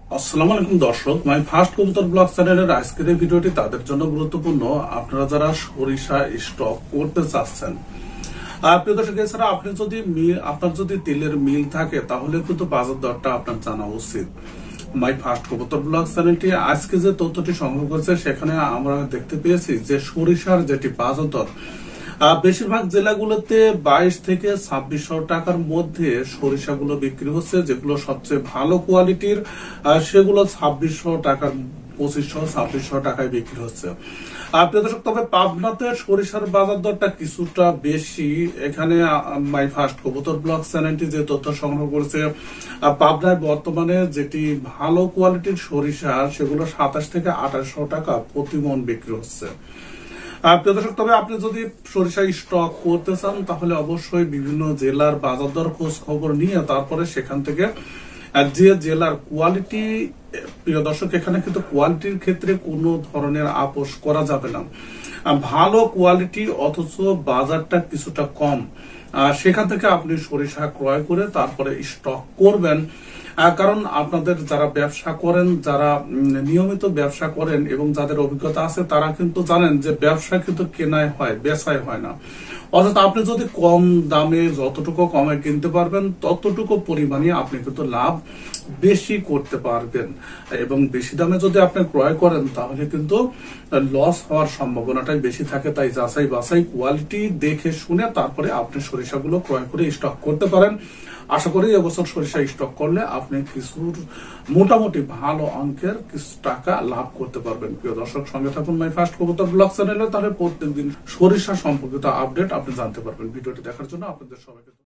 আসসালামু আলাইকুম দর্শক, মাই ফার্স্ট কবুতর ব্লগ চ্যানেলের আজকের এই ভিডিওটি তাদের জন্য গুরুত্বপূর্ণ। আপনারা যারা সরিষা স্টক করতে চাচ্ছেন, প্রিয় দর্শক, এছাড়া আপনি যদি আপনার যদি তেলের মিল থাকে তাহলে কিন্তু বাজার দরটা আপনার জানা উচিত। মাই ফার্স্ট কবুতর ব্লগ চ্যানেলটি আজকে যে তথ্যটি সংগ্রহ করেছে সেখানে আমরা দেখতে পেয়েছি যে সরিষার যেটি বাজার দর বেশিরভাগ জেলাগুলোতে ২২ থেকে ২৬০০ টাকার মধ্যে সরিষাগুলো বিক্রি হচ্ছে। যেগুলো সবচেয়ে ভালো কোয়ালিটির সেগুলো ২৬০০ টাকার ২৫০০-২৬০০ টাকায় বিক্রি হচ্ছে। প্রিয় দর্শক, তবে পাবনাতে সরিষার বাজার দরটা কিছুটা বেশি। এখানে মাই ফার্স্ট কবুতর ব্লগ চ্যানেলটি যে তথ্য সংগ্রহ করেছে, পাবনায় বর্তমানে যেটি ভালো কোয়ালিটির সরিষা সেগুলো ২৭ থেকে ২৮০০ টাকা প্রতি মন বিক্রি হচ্ছে। প্রিয় দর্শক, তবে আপনি যদি সরিষা স্টক করতে চান তাহলে অবশ্যই বিভিন্ন জেলার বাজার দর খোঁজ খবর নিয়ে তারপরে সেখান থেকে যে জেলার কোয়ালিটি, প্রিয় দর্শক, এখানে কিন্তু কোয়ালিটির ক্ষেত্রে কোনো ধরনের আপোষ করা যাবে না। ভালো কোয়ালিটি অথচ বাজারটা কিছুটা কম, সেখান থেকে আপনি সরিষা ক্রয় করে তারপরে স্টক করবেন। কারণ আপনাদের যারা ব্যবসা করেন, যারা নিয়মিত ব্যবসা করেন এবং যাদের অভিজ্ঞতা আছে তারা কিন্তু জানেন যে ব্যবসা কিন্তু কেনায় হয়, বেচায় হয় না। অর্থাৎ আপনি যদি কম দামে যতটুকু কমে কিনতে পারবেন ততটুকু পরিমাণে আপনি কিন্তু লাভ বেশি করতে পারবেন, এবং বেশি দামে যদি আপনি ক্রয় করেন তাহলে কিন্তু লস হওয়ার সম্ভাবনাটাই বেশি থাকে। তাই যাচাই বাছাই কোয়ালিটি দেখে শুনে তারপরে আপনি সরিষাগুলো ক্রয় করে স্টক করতে পারেন। আশা করি এবছর সরিষা স্টক করলে আপনি কিছুর মোটামুটি ভালো অঙ্কের কিছু টাকা লাভ করতে পারবেন। প্রিয় দর্শক, সঙ্গে থাকুন মাই ফার্স্ট কবুতর ব্লগ চ্যানেলে, তাহলে প্রত্যেকদিন সরিষা সম্পর্কিত আপডেট আপনি জানতে পারবেন। ভিডিওটি দেখার জন্য আপনাদের সবাইকে